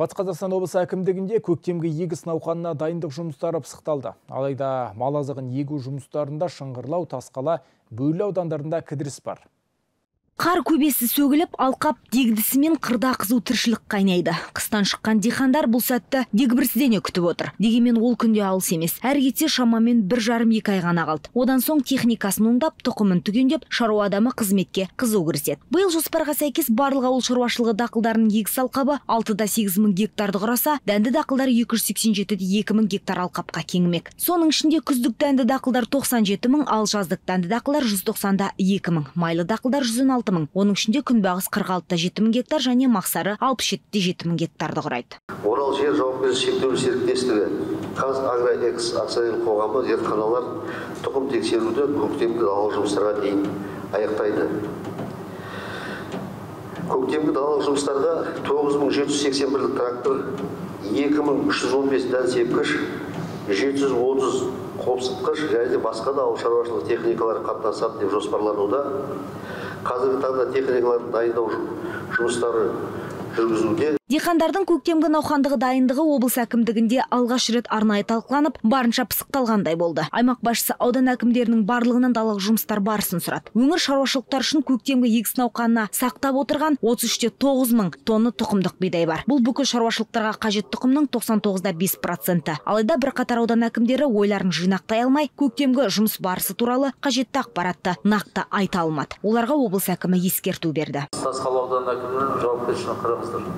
Батыс Қазақстан облысы әкімдігінде көктемгі егіс науқанына дайындық жұмыстары пысықталды. Алайда мал азығын егу жұмыстарында Шыңғырлау, Тасқала, Бөрлі аудандарында кідіріс бар. Қар көбесі сөгіліп, алқап дегдісімен қырда қызу тіршілік қайнайды. Қыстан шыққан диқандар бұл сәтті дегбірсіздене күтіп отыр. Дегенмен ол күнде алыс емес. Әр кетсе шамамен 1,5-2 ай ғана қалды. Одан соң техникасын оңдап, тұқымын түгендеп, шаруа адамы қызметке қызу кіріседі. Биыл жоспарға сәйкес барлық ауыл шаруашылығы дақылдарының егіс алқабы 6-8 мың гектарды құраса, дәнді дақылдар 287-2 мың гектар алқапқа кеңімек. Соның ішінде күздік дәнді дақылдар 97 мың, ал жаздық дәнді дақылдар 192 мың, майлы дақылдар 116 мың. Оның ішінде күнбағыс 46-7 мың гектар және мақсары 67-7 мың гектарды құрайды. Орал жер жауапкершілігі шектеулі серіктестігі Қазагроэкс акционерлік қоғамы зертханалар тұқым тексеруді көктемгі далалық жұмыстарға дейін аяқтайды. Көктемгі далалық жұмыстарға 9781 трактор, 2315 дән сепкіш, 730 қопсытқыш және басқа да ауыл шаруашылығы техникалары қатынасады деп жоспарлануда. Қазіргі таңда техникалардың дайындау жұмыстары жүргізілуде. Диқандардың көктемгі науқандығы дайындығы облыс әкімдігінде алғаш рет арнайы талқыланып, барынша пысықталғандай болды. Аймақ басшысы аудан әкімдерінің барлығынан далалық жұмыстар барысын сұрады. Өңір шаруашылықтар үшін көктемгі егіс науқанына сақтап отырған 33,9 мың тонна тұқымдық бидай бар. Бұл бүкіл шаруашылықтарға қажет тұқымның 99,5%. Алайда бірқатар аудан әкімдері ойларын жинақтай алмай, көктемгі жұмыс барысы туралы қажетті ақпаратты нақты айта алмады. Оларға облыс әкімі ескерту берді. Тасқала аудан әкімінің жауапкершілігін қараңыздар.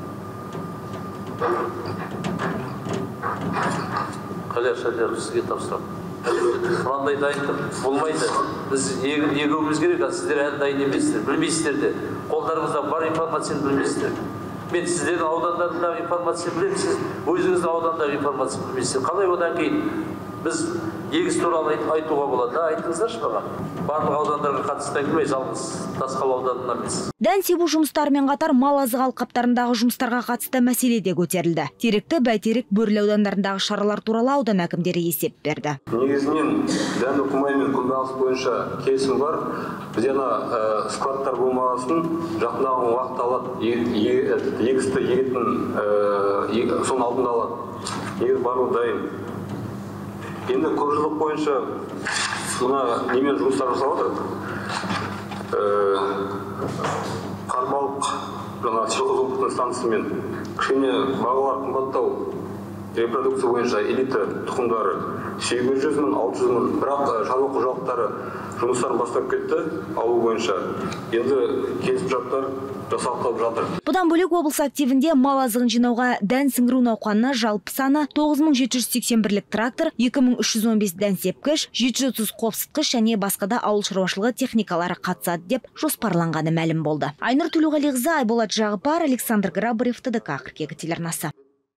Қалашалар сізге тапсырам. Мынандай дайындық болмайды. Біз егуіміз керек, сіздер әлі дайын емессіздер, білмейсіздер де. Қолдарыңызда бар информацияны білмейсіздер. Мен сіздердің аудандарындағы информацияны білемін, сіз өзіңіздің аудандағы информацияны білмейсіздер. Қалай одан кейін біз егіс туралы айтуға болады? Айтыңыздаршы маған. Барлық аудандарға қатысты әңгіме, жалғыз Тасқала ауданына емес. Дән себу жұмыстарымен қатар мал азығы алқаптарындағы жұмыстарға қатысты мәселе де көтерілді. Теректі, Бәйтерек, Бөрлі аудандарындағы шаралар туралы аудан әкімдері есеп берді. Негізінен дән үкімай мен күнбағыс бойынша келісім бар. Бізден складтар болмасын, жақындағы уақыт алады, егісті егетін соның алдында алады. Егіс бару дайын. Енді көпжылдық бойынша мұна немен жұмыстар жасап отыр. Қарбалық селқозылықтың станциясымен кішкене бағалар қымбаттау, репродукция бойынша элита тұқымдары 800 мың, 600 мың, бірақ шаруа қожалықтары жұмыстарын бастап кетті алу бойынша. Енді келісімшарттар жасақталып жатыр. Бұдан бөлек облыс активінде мал азығын жинауға дән сіңіру науқанына жалпы саны 9781 трактор, 2315 дән сепкіш, 730 қопсытқыш және басқа да ауыл шаруашылығы техникалары қатысады деп жоспарланғаны мәлім болды. Айнұр Төлеуғалиқызы, Айболат Жағыпар, Александр Грабарев, ТДК 42 телеарнасы.